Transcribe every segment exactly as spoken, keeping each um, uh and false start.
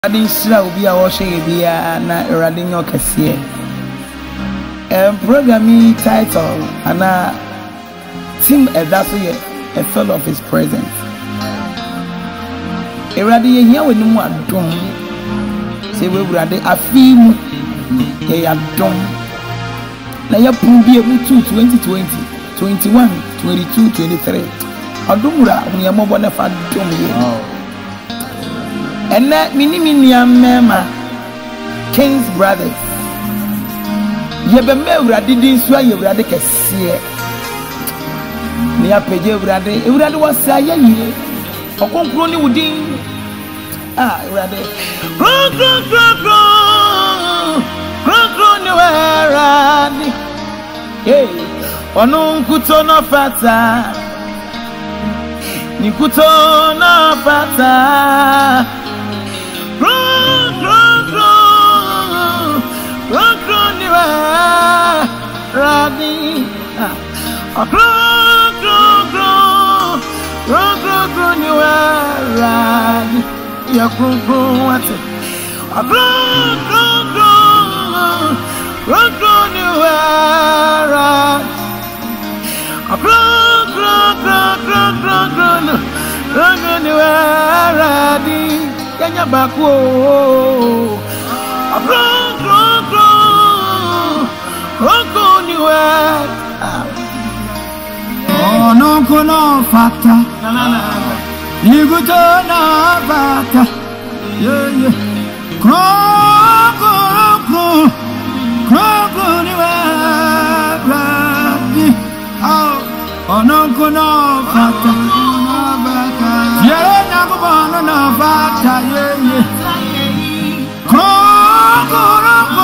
Adin sira obi a wo hwe bia na erade nyo kese em programming title ana team edaso ye a fellow of his presence erade ye hia wani mu adom se we urade afimu ye adom na ya pun bia mu twenty twenty twenty-one twenty-two twenty-three adomura ni ya mobo na fa dom ye and that mini mini mema King's brothers. Ye be me urade din so aye urade kese. Ni apeje urade, urade wasa aye yi. Okonkro ni wudin. Ah, urade. Kro kro kro kro. Kro kro ni urade. Hey, onu nkuto no fata. Ni kuto no fata. Radi, ah, gro gro gro, gro gro gro ni wa radi, ya gro gro what? Ah, gro gro gro, gro gro ni wa radi, ah, gro gro gro gro gro gro, gro gro ni wa radi, ya nyabaku, ah, gro gro gro. Roko ni we oh no kono fata na na na niguto na fata yeah yeah kroko kroko kroko ni we radi oh no kono fata na fata yeah na ko bono na fata yeah yeah kroko kroko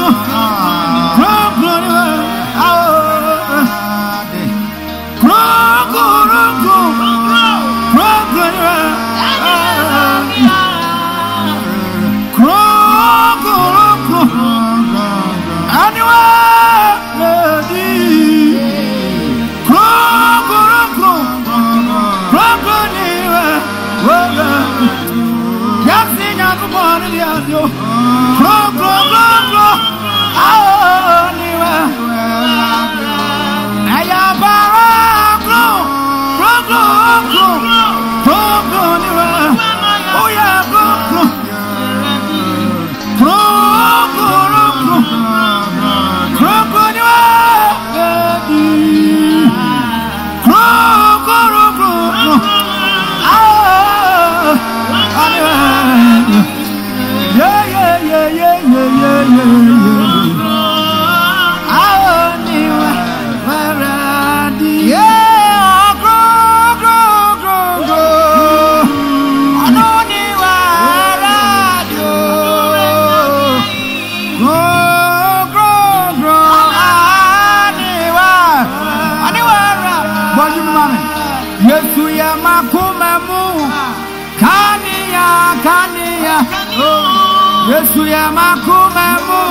Yesu ya makumemu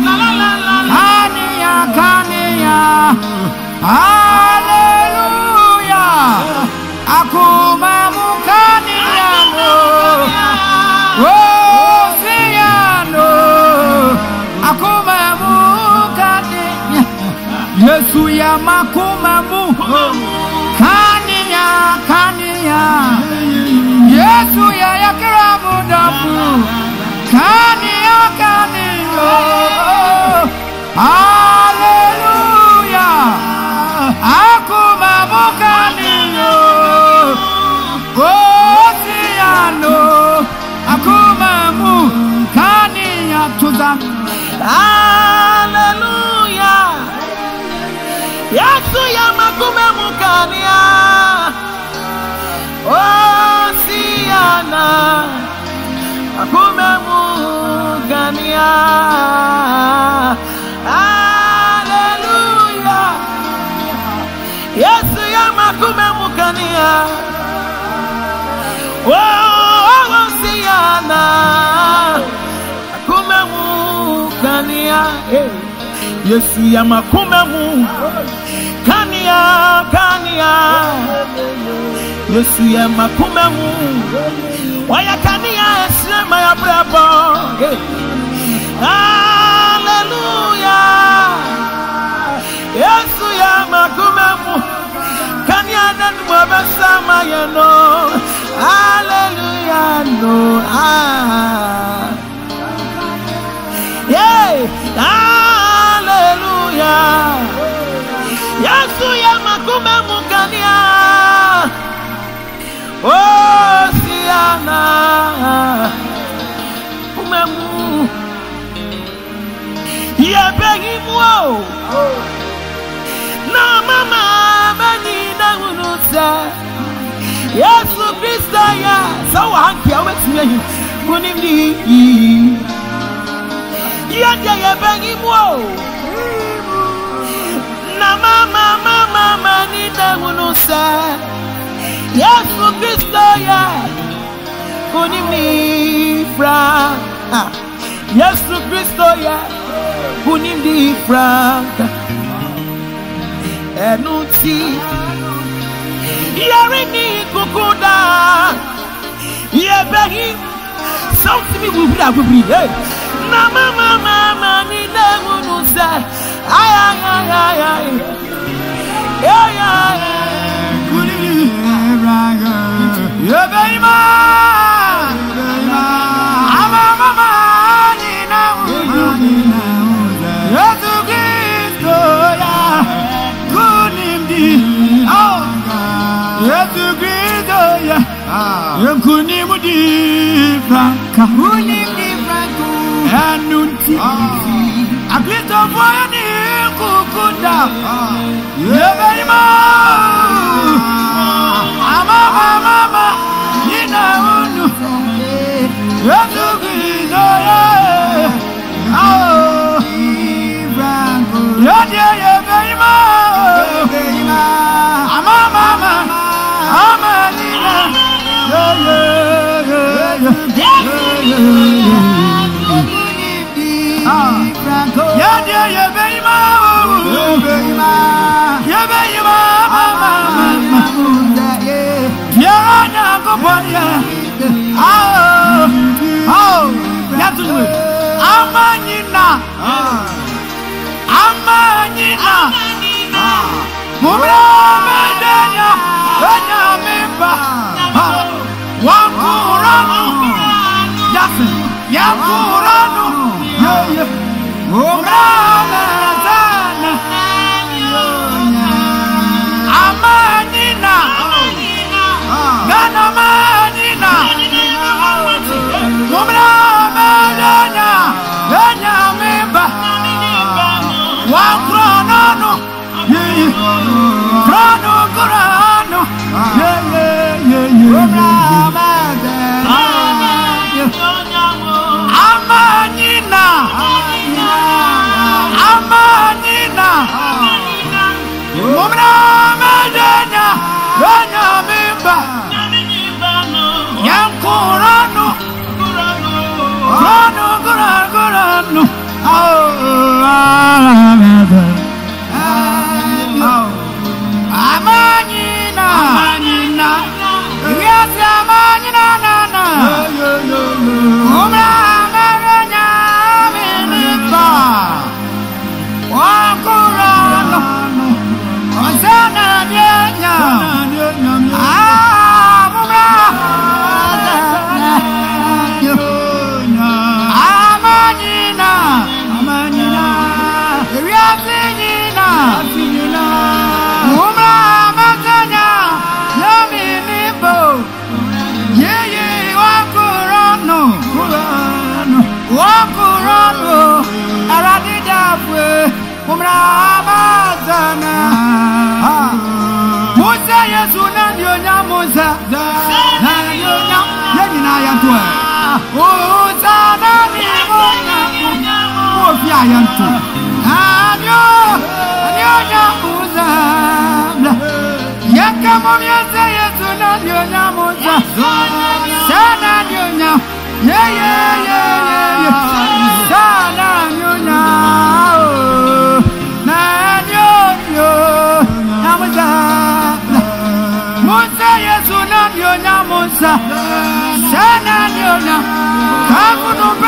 kania kania haleluya akumemu kania no osiano akumemu kania Yesu ya makumemu kania kania Yesu ya yakiramu dafu Kania, Kania, hallelujah. Aku mamu Kania, Oceano. Aku mamu Kania tuzam. Hallelujah. Yesu ya mamu Kania, Oceana. Akumemu Kania, hallelujah. Yesu ya makumemu Kania, oh Siana, akumemu Kania, Yesu ya makumemu Kania, Kania, Yesu ya makumemu Wayakania esema ya brabo. Hallelujah. Yesu ya makumemu. Kanyana mwabasama yano. Hallelujah no. Ah. Yeah. Hallelujah. Yesu ya makumemu kania. Oh siana. Kumemu. Ya begimu. Na mama bani na unusa. Yesu Kristo ya sawa hanki awetime kunimdi. Ya ya begimu. Na mama mama mani na unusa. Yesu Kristo ya kunimdi fra. Yesu Kristo ya kunimdi fra. Enuti yarini kukuda yebehi something me will be that will be hey na mama mama ni negunusa ay ay ay ay ay ay ay kunini raga yebehi ma ama mama ni negunusa Yesu Kristo ya oh, Yesu Kristo ya, Yenkunimu di Franka, Kunimu Franku, Enunti, Aklito boya ni kukunda, Yebeima, Ama Mama, Nina Unu, Yesu Kristo ya, oh, Franku, Yedia Yebeima. Ama mama, ama nina, yeah yeah yeah yeah. Yeah yeah yeah beima, beima, yeah beima, mama mama, yeah na koponya, ah ah, ya tu, ama nina, ama nina. Mumra medenya enya mimba wankuranu yafi yankuranu yeye mumra medenya amanina gana manina mumra medenya enya mimba wankuranu yeye Rano Corano, yeah, yeah, yeah, yeah. Amanina, Amanina, Mumra Madana, Rana Mimba, Yam Corano, Rano Corano, oh, Amanina, Amanina, yes, Amanina, Nana, Umra, Marana, Minipa, Wakurano, Osana, Diana, Amura, Amanina, Amanina, Riasinina, Umra, Matana, Yaminipo, Yeye, Wakurano, Wakurano, Aradidapwe, Umra, Matana, Musa, Yasuna, Yonya, Musa, Yonya, Yanina, Yantua, Musa, Nani, Mofia, Yantu, Anyo, Yonya, Musa, Yakamomia, Yasuna, Yonya, Musa, Sana, Yonya, yeah, yeah, yeah, yeah, Sana, Yonya, Nanyo, Namusa, Musa, Yasuna, Yonya, Musa, Sana.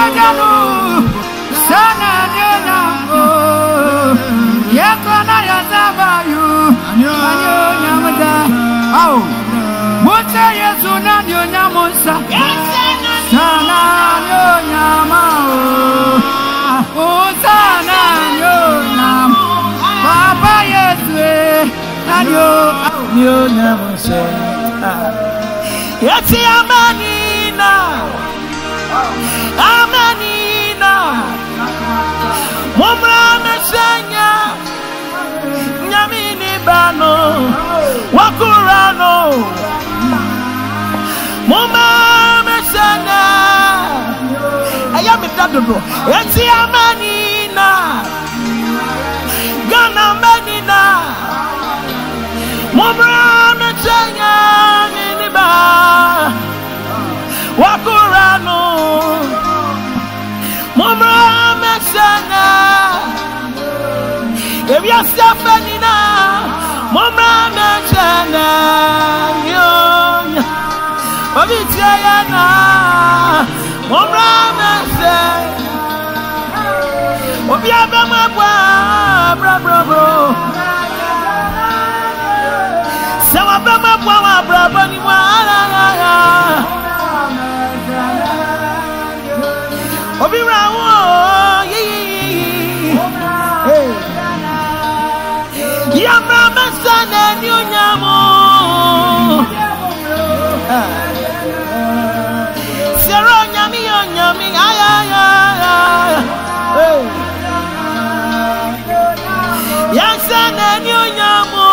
Yaganu Sana Nyanamu Yakona Yazabayu Anyo Nyamada Au Muta Yesu Nanyo Nyamusa Sana Nyamau Sana Nyam Papa Yesu Nanyo Nanyo Nyamusa Yeti Amanina Amanina Mumra Mesanya Nyamini Bano Wakurano Mumra Mesanya Ayami Tadodo Yeti Amanina Gana Manina Mumra Mesanya Niniba Wakurano Mumra Mesana Evya Stefanina Mumra Mesana Yonya Ovityayana Mumra Mesana Ovya Bamabwa Bra bra bro Sawa Bamabwa Bra bra ni wala Obi rawo ye hey Yamra Mesana ni onyamo Sero nyami onyami ay ay ay hey Yansana ni onyamo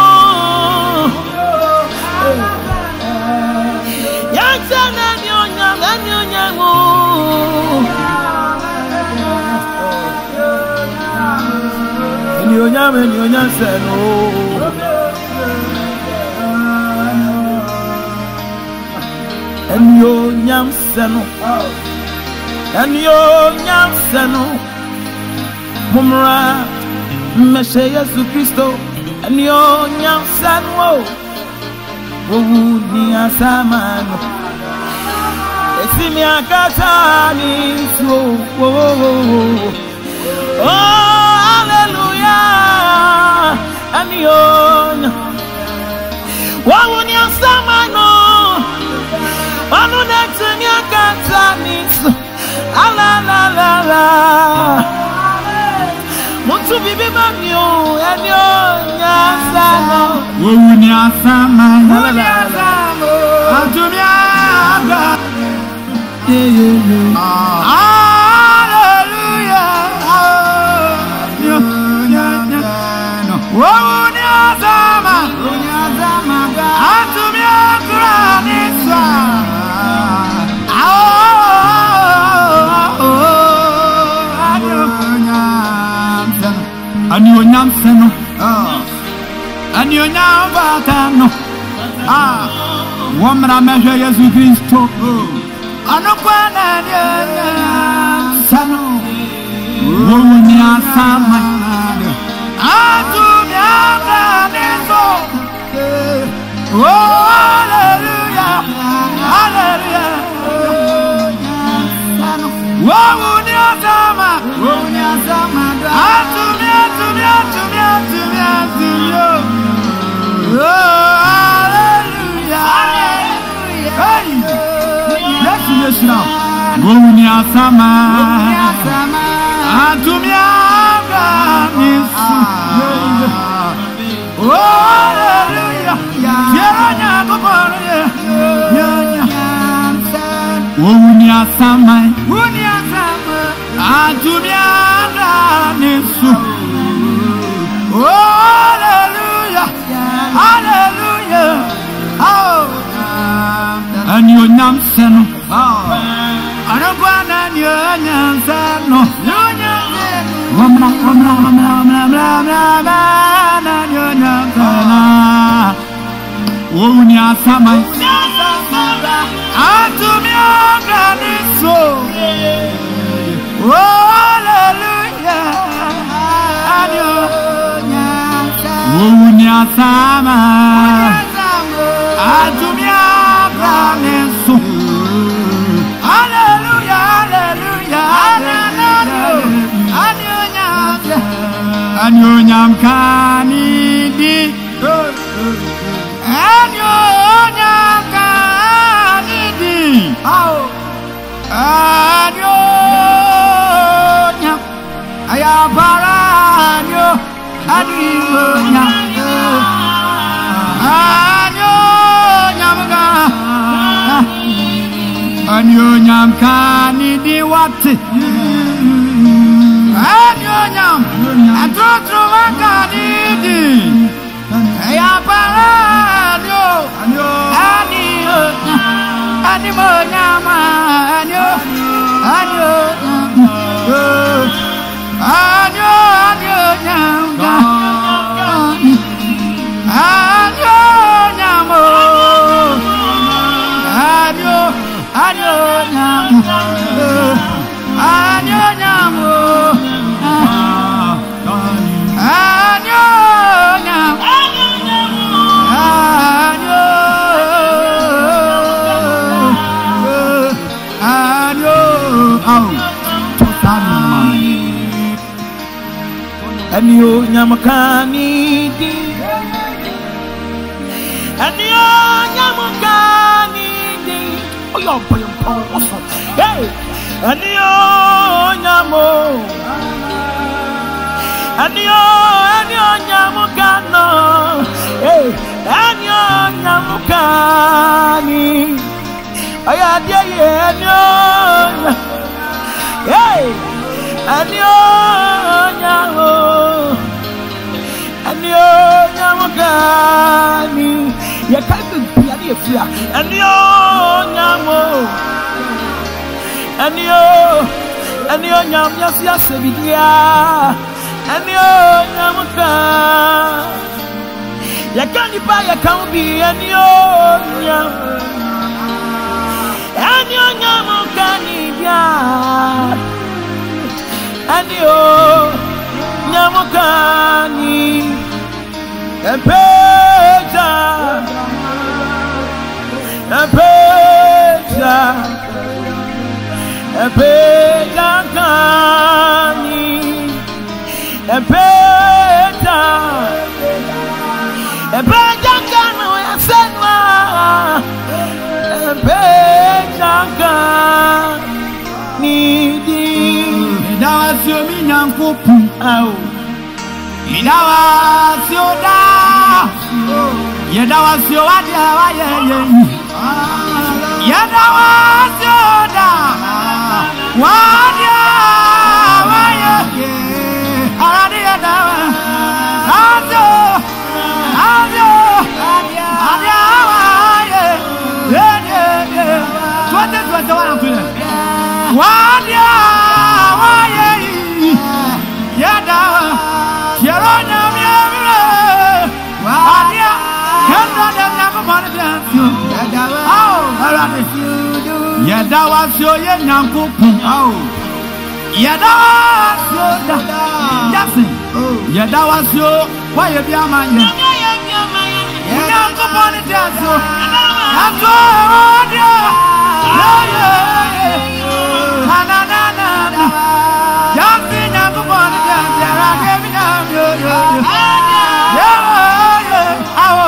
Yansana ni onyamo ni onyamo Ni onyame ni onyanseno Eni onyamseno Eni onyamseno Mumra Meshe Yesu Kristo Eni onyamseno Wowu ni asamano Esimi akatani so wo wo Oh hallelujah Anion Wawuni asamano Wanu netumi akatanis Ala la la la Muntu bibi mamyo Anion asano Wawuni asamano Wawuni asamo Antumi aga Yeah yeah yeah Hallelujah Wonyazama Wonyazama Atumia Granisa Anyonyamseno Anyonyambatano Ah Wamra Meshe Yesu Kristo Anokwana Anyonyamseno Wonyazama Oh, hallelujah, hallelujah. Wow, unyazama, unyazama. Atumia, atumia, atumia, atumia, atumia. Oh, hallelujah, hallelujah. Hey, yes, yes, now. Unyazama, unyazama. Atumia, atumia. Oh, hallelujah. Yeranya kupone. Yeranya. Unya sama. Unya sama. Atumia nisu. Oh, hallelujah. Hallelujah. Oh. Anyonyam seno. Oh. Anokwana anyonyam seno. Anyonyam seno. Wamra wamra wamra wamra wamra. Anyonyam seno. Unya sama. Atumia nisu. Oh, hallelujah. Anyonyam seno. Unya sama. Atumia nisu. Hallelujah, hallelujah. Anyo nyam kanidi Anyo nyam kanidi Anyo nyam Ayabara anyo Anyo nyam Anyo nyam Anyo nyam kanidi wati Anyo nyam Atutru wakanidi Ayabara anyo Anyo Anyo nyam Anyo Anyo Anyo Anyo nyam Anyo nyam Anyo Anyo nyam Anyo nyam Anyo nyam Anyo Anyo Anyo nyam kanidi Anyo nyam kanidi Oh yo boy oh hey Anyo nyamo Anyo Anyo nyam kano hey Anyo nyam kani Aya dia ye Anyo hey Anyo nyamo Anyo nyam kani ya kaku bia ni efia Anyo nyamo Anyo Anyo nyam yasi asebidia Anyo nyam ka ya kani pa ya kambi Anyo nyam Anyo nyam kani bia Anyo nyam kani Epeja Epeja Epeja kani Epeja Epeja kani Yasenwa Epeja kani Di Dawa siomi nyankupu Au Dawa sioda Yedawa siowadia wa ye ye Yedawa sioda Wadia wa ye Aradi yedawa Adio Adio Adia wa ye Ye ye ye Tuwate tuwate wana kule Wadia wa ye Yedawa Yeronya miyamire Wadia Kenda demna kumane biansu Yedawa Aradi Yedawa sio ye nyankupu Yedawa sio da Jasin Yedawa sio Wa ye biyamanye Nyankupu ni jasu Yanko Wadia Ye ye Na na na na Yansi nyankupu ni jasu Yarake binyamyo Ye ye Awo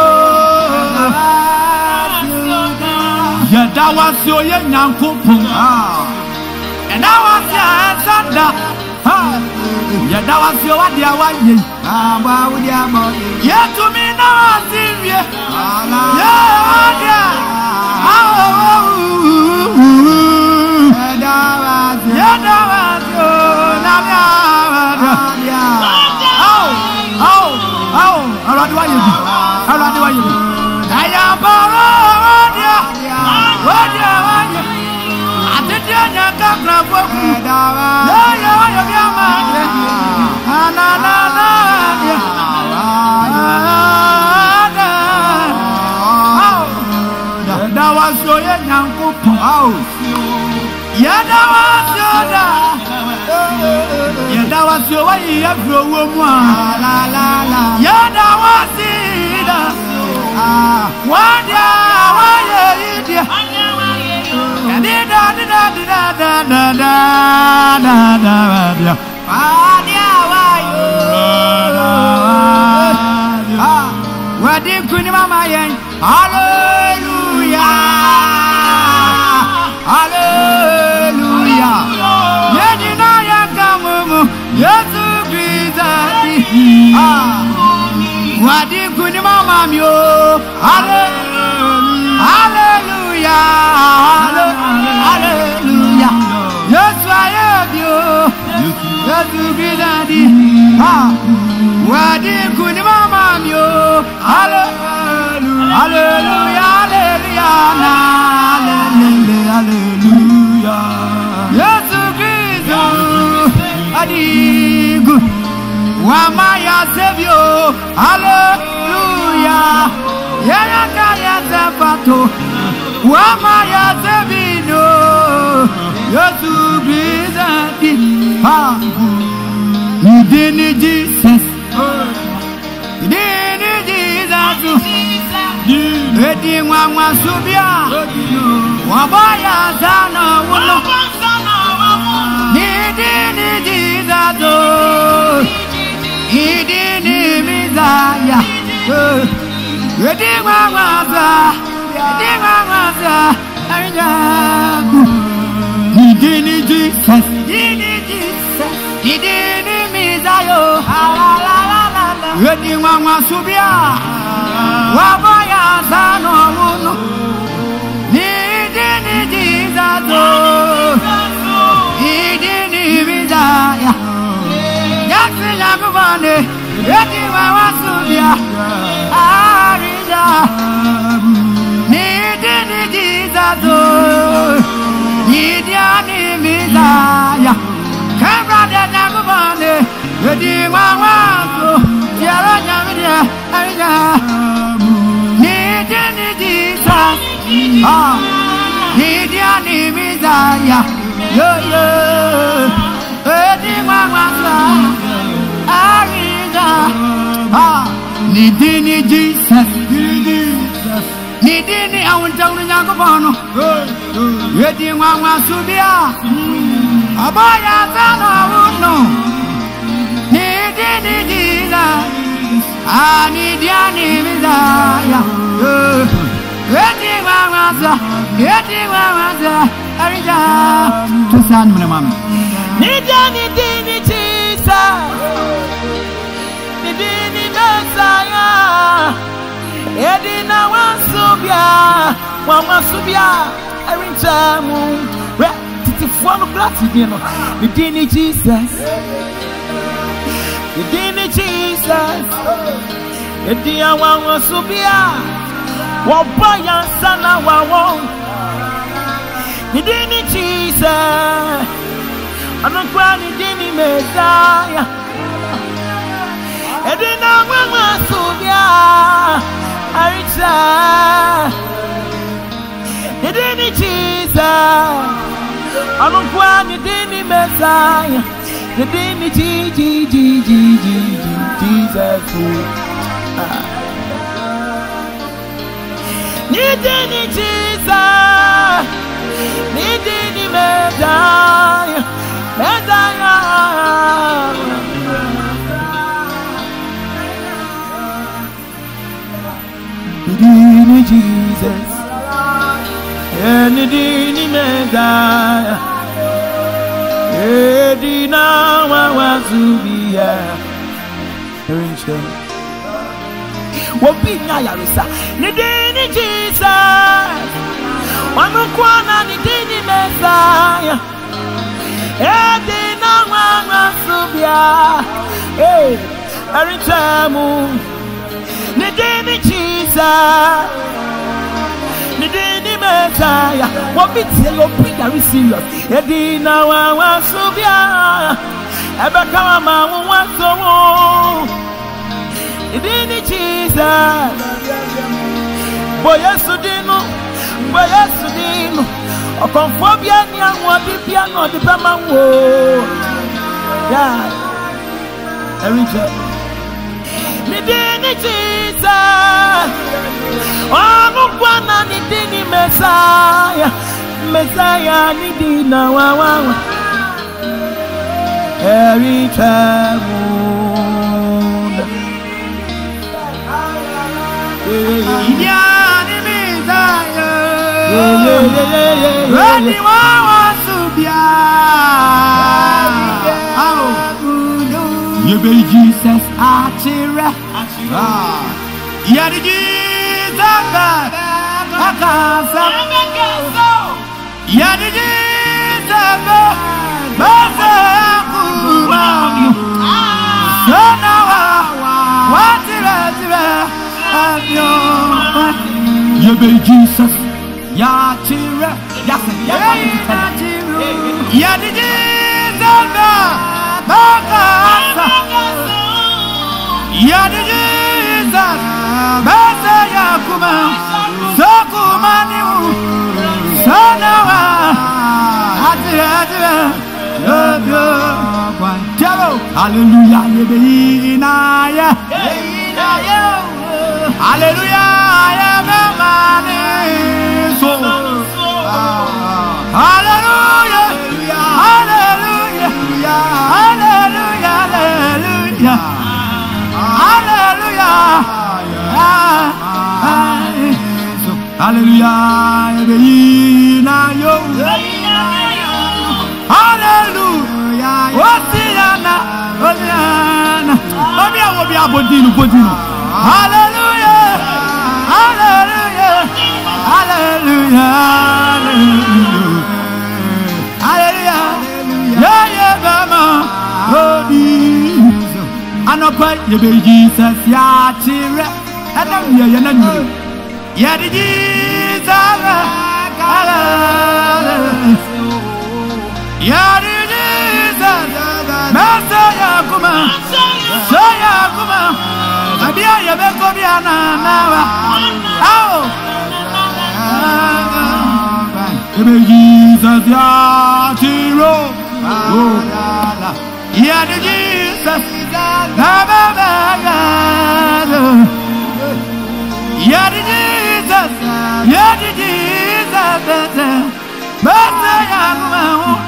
Yedawa sio ye nyankupu Yedawa sio sanda Yedawa sio wadia wa ye Yetu mina wasivye Ye wadia Yedawa sio namya wadia Au Au Aradi wa ye Aradi wa ye Ayabara wadia Wadia wa ye Atete nyaka krafoku Ye ye wa ye biyamanye Ananana Yedawa sio ye nyankupu Yedawa sio da Yedawa sio wa ye yafro wo mu Yedawa sio da Wadia wa ye idia Dida dida dida dida dida dida Wadia wa yo yo. Hallelujah. Hallelujah. Yes, I am you. Yes, you be daddy. Ha. Wadi kuni mama yo. Hallelujah. Hallelujah. Hallelujah. Hallelujah. Yes, Christ. Adigu. Wamaya Savior. Hallelujah. Yaya kaya zapato. Wamaya Savino. Yesu Christ. Ha. Idini Jesus. Idini Jesus. Edi mwa subia. Wabaya sana wono. Idini Jesus. Idini Mizaya. Edi mwa za. Edi mwa za. Ayaku. Idini Jesus. Idini Jesus. Idini Mizaya. Edi mwa subia. Wabaya sana wono. Idini Jesus. Idini Mizaya. Yaksi yakubane. Edi mwa subia. Arija. Idini Jesus. Idini Mizaya. Kambra de yakubane. Edi mwa subia. Arija. Idini Jesus. Ah. Idini Mizaya. Yo yo. Edi mwa Arija. Ah. Idini Jesus. Idini awuntawu nyakubano. Edi mwa subia. Abaya sana wuno. Idini Jesus. Idini Mizaya. Edi mwa Edi mwa Arija. Tusani mwana mama. Idini Idini Jesus. Idini Mizaya. Edina wasubia, wasubia, Arija mu. Re, titi fuano plati dino. Idini Jesus. Idini Jesus. Edia wasubia, wabaya sana wawo. Idini Jesus. Anokwa Idini Mizaya. Edina wasubia. Arija. Idini Jesus. Anokwa Idini Mizaya. Idini G G G G G Jesus. Idini Jesus. Idini Mizaya. Mizaya. Idini Jesus. And Idini Mizaya. Edina wazubia. Arija. Wabinya yarisa. Idini Jesus. Wanukwana Idini Mizaya. Edina wazubia. Hey, Arija mu. Idini Jesus. Idini Mizaya. Wabiti yobi very serious. Edina wasubia. Ebeka mama wanso. Idini Jesus. Boy yesudino. Boy yesudino. Okonfobia ni anwa bibia no de pema wo. Yeah. Arija. Idini Jesus. Oh, Bwana Idini Mizaya. Mizaya Idina wawa. Arija. Idini Mizaya. Edi wawa subia. You be Jesus, Achira. Yadi Jesus Akasa Yadi Jesus Basa Kumamu Sonawa Watira Tira Amyo Yebe Jesus Yatira Yasa Yadi Jesus Akasa Yadi Jesus Basa Yakuma Sokumani Sonawa Atira Atira Hallelujah, Yebeinaya. Hallelujah, Yebemani. So, Hallelujah, Hallelujah, Hallelujah, Hallelujah, Hallelujah, Hallelujah, Yebeinaya. Hallelujah. Osiana, Osiana. Obia obia bodinu bodinu. Hallelujah. Hallelujah. Hallelujah. Hallelujah. Yeah, yeah, mama. Odi. Anopa yebe Jesus ya chire. Adam ya ya nanu. Ya di Jesus. Hallelujah. Yadi Jesus, Messiah kuma, Messiah kuma, Abia yabeko biana nawa, oh, Jesus yatiro, oh, Yadi Jesus, Nababa Yadi Jesus, Yadi Jesus, Messiah kuma.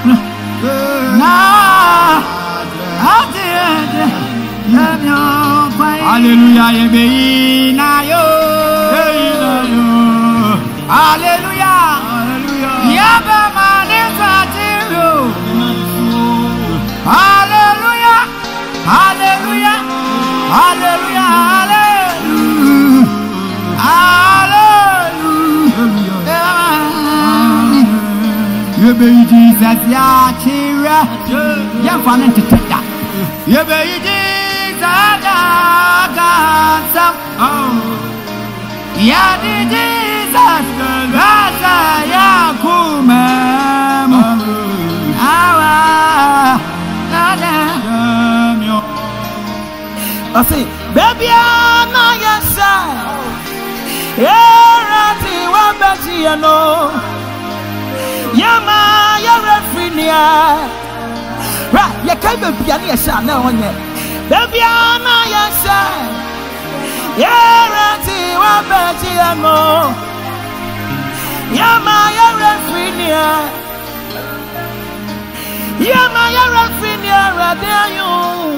Hallelujah, Yebeina yo. Hallelujah, Yaba Manisatiru. Hallelujah, Hallelujah, Hallelujah, Hallelujah. Yebe Jesus ya chira, ya fana titata. Yebe Jesus ya kansam, ya di Jesus rasa ya kumem. Awa, nada. I say, baby, I'm not your son. Yeah, rati wabati ya no. Yama ya refrinia right ya kai be bia na ya na onye be bia na ya sha ya rati wa beti ano Yama ya refrinia Yama ya refrinia radayo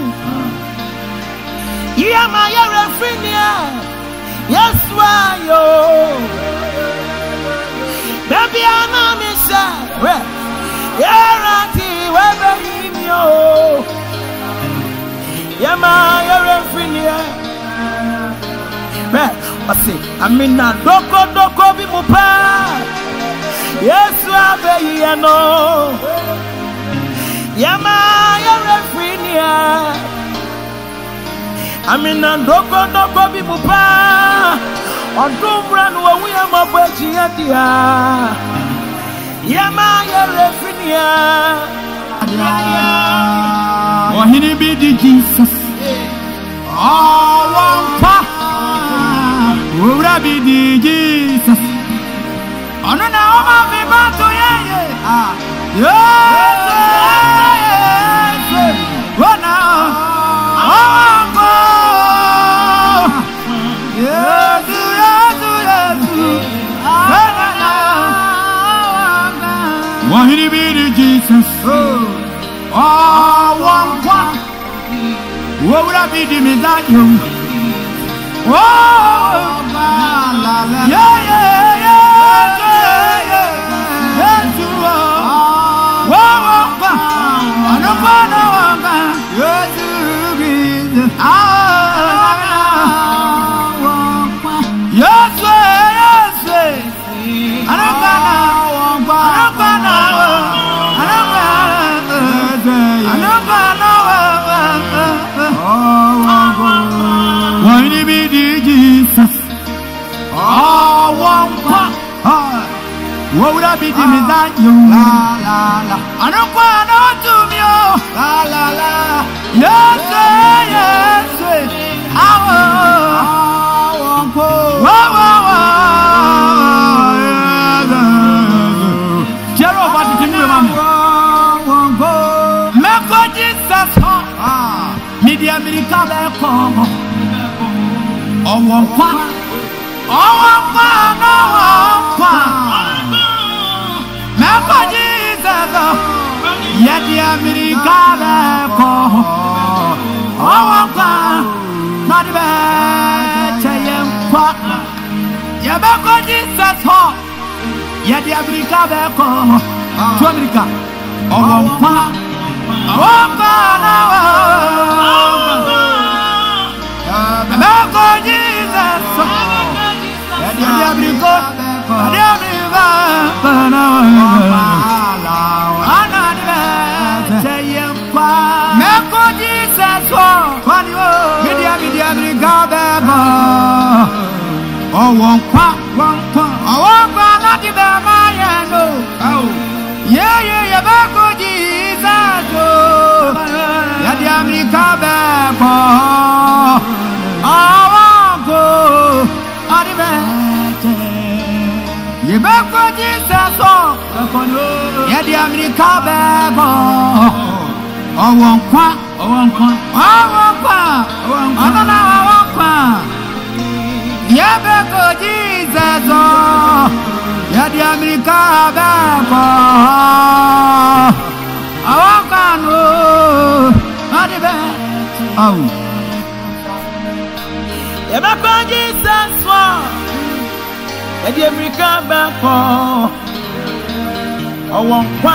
Yama ya refrinia yes wa yo baby ana mi sa we yarati we be yo Yama ya refrinia me ase amina doko doko bi mu pa Yesu abeyi ano Yama ya refrinia amina doko doko bi mu pa Odumra no we am abaji adia Yama ya refrinia Ohini bi di Jesus Oh wampa Ura bi di Jesus Ono na oma mi bato ye ye ah yes yes Wana Wahini be the Jesus, oh, one one. What would I be the Messiah? Oh, yeah, yeah, yeah, yeah, yeah, yes, you are. Wow, I don't know, yes, you be the ah, Oja bi di mi da yo. La la la. Anu kwa no tu mi o. La la la. Yes yes. Awo. Awo ko. Wa wa wa. Jero ba di mi mama. Wa ko. Me ko Jesus ho. Ah. Media America be ko. Owo kwa. Owo kwa no kwa. Me ko Jesus ho. Yedi America be ko. Owo kwa. Not bad, Chayam Quack. Yabako Jesus ho. Yadi America Beko. To America. Oh, Quack. Oh, Beko Jesus. Yadi America. Yadi America. Chayam Quack. Meko Jesus ho. Media media America Beko. Oh, one quack, one quack. Oh, one quack, not the Bama, no. Oh, yeah, yeah, yeah, Beko Jesus. Yeah, the America Beko. Oh, one go. Oh, the Beko. Yeah, Beko Jesus. Yeah, the America Beko. Oh, one quack. Oh, one quack. Oh, one quack. Oh, one quack. Oh, no, one quack. Yabeko Jesus, Yadi America Beko. Awakano, Adibe. Oh, Yabeko Jesus, Yadi America Beko. Awankwa,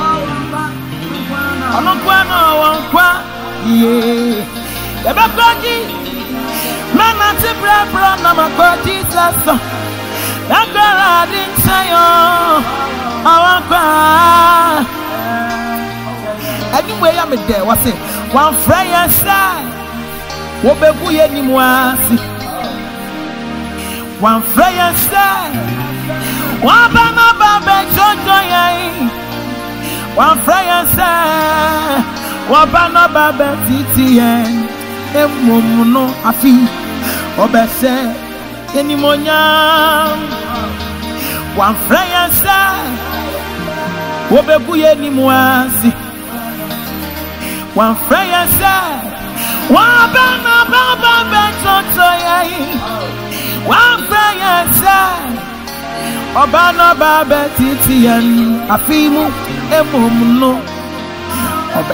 Awankwa, Awankwa, yeah. Yabeko Jesus. Mama ti bra bra na ma ko Jesus. Na gara din sayo. Awankwa. Anyway ya me there was say one prayer side. Wo begu ye ni mu asi. One prayer side. One ba ma ba be jojo ye. One prayer side. One ba na ba be titi ye. Emuno afi obese enimonya wan frayansa obebu ye nimuasi wan frayansa wan bana baba betonto yai wan frayansa obana baba titian afimu emuno obe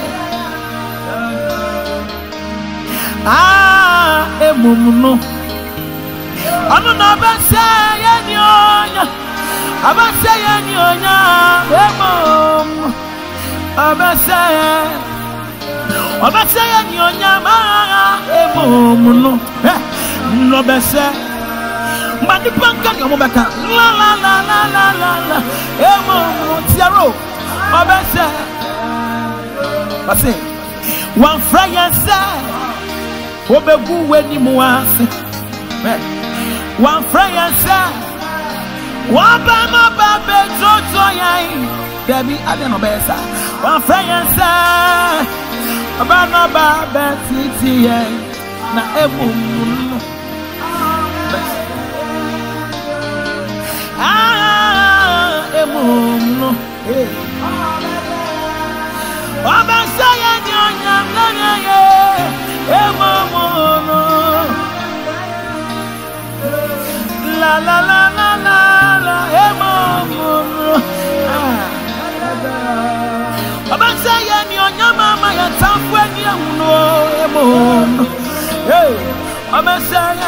ah, emumuno. Ano na ba say any onya? Aba say any onya? Emum. Aba say. Aba say any onya ma emumuno. Eh, no ba say. Mani panka ni omo beka. La la la la la la la. Emum tiaro. Aba say. Ba say. One fire say. Obegu weni muasi. One fryer sa. One bama babe jojo yai. Debbie adeno besa. One fryer sa. Bama babe titi yai. Na emu. Ah emu. Hey. Obasa ya nyonya nanya ye. Emomono la la la la la la emomono Abasa ya ni onyama ma ya tamfu ani ahuno emomono hey abasa ya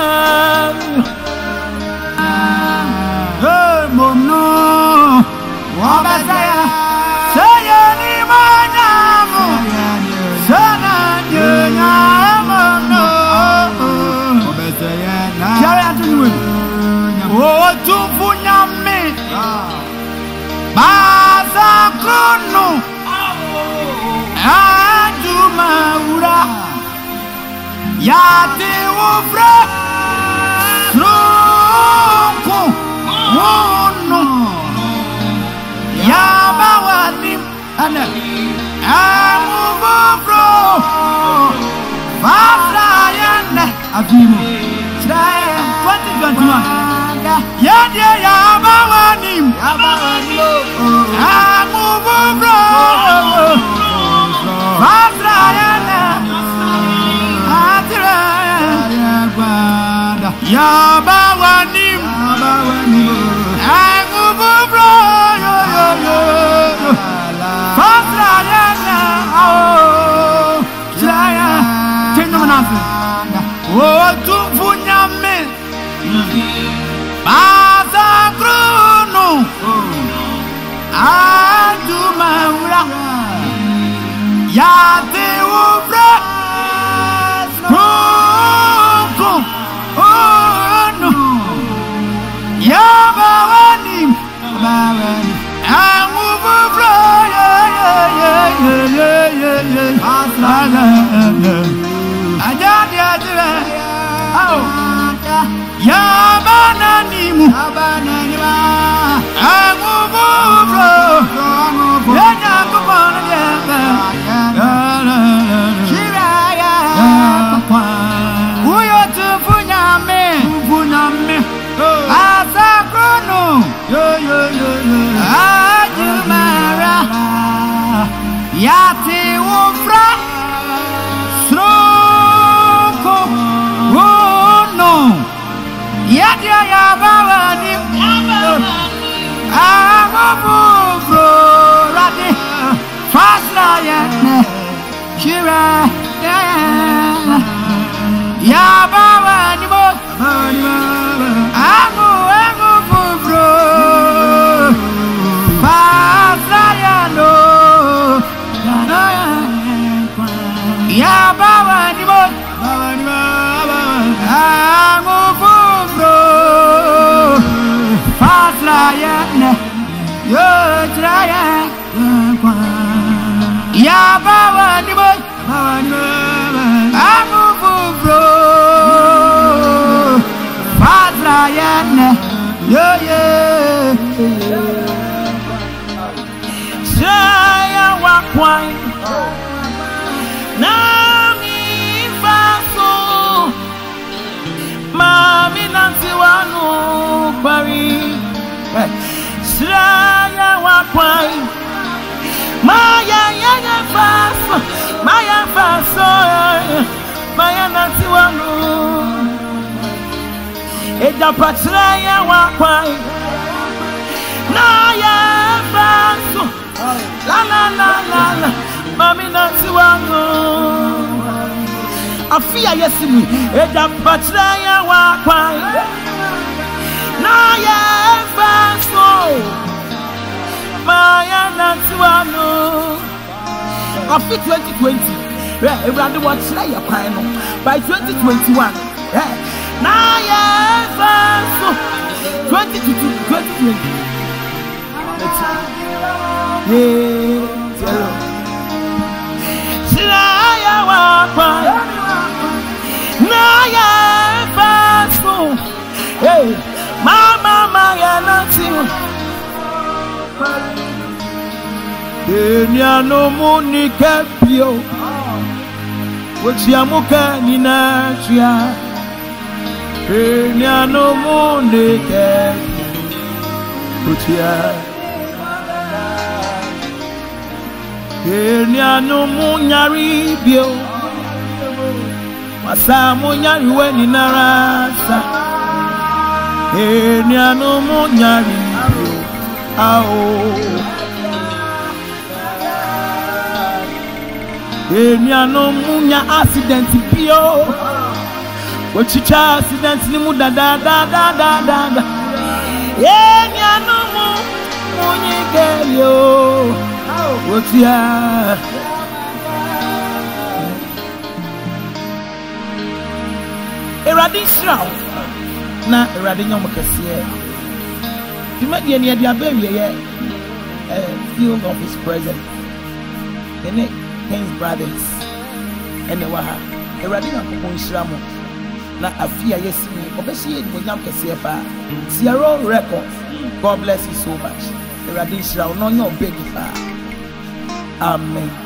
emomono abasa ya saya ni manamu sana dunya oh, tu punyame baza kono ajuma ura ya te ufra tronco mono Yati ufra Rukum Unu Yabawani Yabawani Amufra Ajadi ajira Yabananimu Yabananima Amufra Yanya kupana yaba Shiraya Uyo tufunyame Tufunyame Asakrono Yo yo yo yo Ajumara Yati ufra Sroko Wono Yati ayabawani Amufro Rati Fasla yane Shira Yabawani Mo Amu Amu Fufro Fasla yano Yabawani Mo Amu Fufro Fasla yane Yo traya Yabawani Mo Amu Fufro Fasla yane Yo ye Shaya wakwai Nami faso Mami nanti wanu kwari Shaya wakwai Maya ya ya faso Maya faso Maya nanti wanu Eja patraya wakwai Na ya faso La la la la la Mami nanti wanu Afia yesimu Eja patraya wakwai Na ya faso Maya nanti wanu Afi twenty twenty Eh, Everybody watch like your pine by twenty twenty-one. Eh, now yeah, so twenty twenty twenty. Hey, zero. Shaya wapa. Now yeah, so hey, mama, maya nothing. Enya no muni kepio. Wachiamuka ninachia Enya no mondeke Uchia Enya no munyari bio Wasa munyari we ninarasa Enya no munyari bio Ao Eniano munya accident pio Wachicha accident ni muda da da da da da da Eniano mu munye gelio Wotia Eradi Israel Na eradi nyomo kesiye Dima diye ni adi abewe ye Field of his presence Ene King's brothers and the Waha. A radina upon Shramo. Na Afia Yesimi, Obeshi, Munyam Kesefa. Sierra record. God bless you so much. The radin shall not know big. Amen.